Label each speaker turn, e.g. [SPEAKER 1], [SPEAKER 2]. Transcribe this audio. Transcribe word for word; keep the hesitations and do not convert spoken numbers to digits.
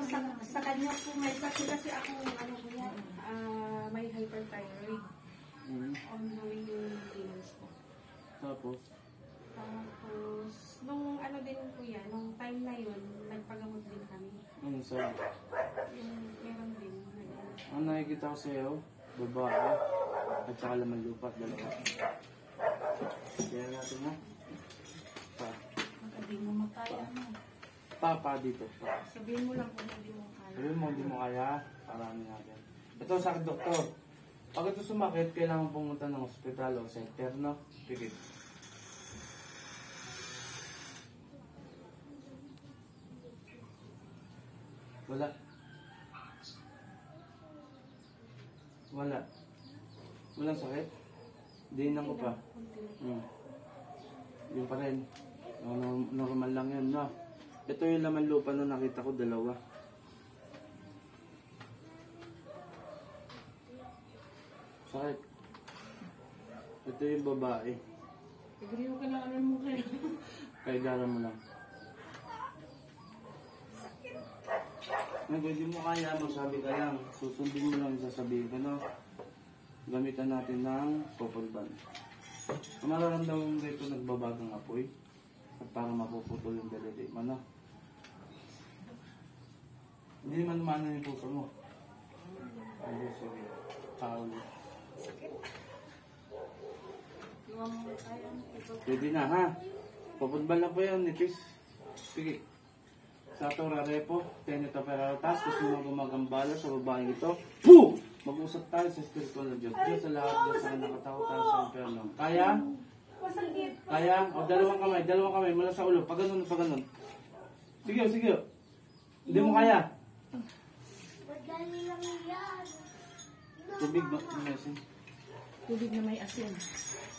[SPEAKER 1] sa, sa kanya po may sakit kasi ako, ano po yan, uh, may hyperthyroid.
[SPEAKER 2] Mm.
[SPEAKER 1] Ongoing yung maintenance po.
[SPEAKER 2] Tapos?
[SPEAKER 1] Tapos, nung ano din po yan, nung time na yun, nagpagamot din kami.
[SPEAKER 2] Ano sa?
[SPEAKER 1] Yung meron din.
[SPEAKER 2] Ang nakikita ko sa'yo, babae, at saka laman lupa, dalawa. Kaya natin na. Pa.
[SPEAKER 1] Hindi mo makaya mo.
[SPEAKER 2] Pa, pa dito. Pa.
[SPEAKER 1] Sabihin mo lang kung hindi mo kaya.
[SPEAKER 2] Sabihin mo, hindi mo kaya, parami natin. Ito sa akin, doktor. Pag ito sumakit, kailangan pumunta ng ospital o center, no? Pikit. Wala. Wala. Walang sakit? Diinan ko pa. Hmm. Yung pa rin. Normal lang yan, no? Ito yung laman lupa nung nakita ko, dalawa. Sakit. Ito yung babae.
[SPEAKER 1] Siguro ka lang ano mo kayo.
[SPEAKER 2] Kaya gara mo lang. Ngayon, hindi mo kaya, magsabi ka lang. Susundin mo lang yung sasabihin ko, no? Gamitan natin ng couple band. Ang mararamdaman mo dito, nagbabagang apoy. At para mapuputol yung daliri mo, no? Hindi naman umano yung puso mo. Ay, sorry. Tao. Pwede na, ha? Couple band na po yan, nipis. Sige. Sa ito, rarepo, tenito peraltas, gusto mo gumagambala sa babaeng ito. Puh! Mag-usap tayo sa spiritual na Diyos. Diyos sa lahat, Diyos sa nakatakot tayo sa impyerno. Kaya? Kaya? O, dalawang kamay, dalawang kamay, mula sa ulo. Pag ganun, pag ganun. Sige, sige. Hindi mo kaya.
[SPEAKER 3] Madali lang yan.
[SPEAKER 2] Tubig, no? May asin.
[SPEAKER 1] Tubig na may asin.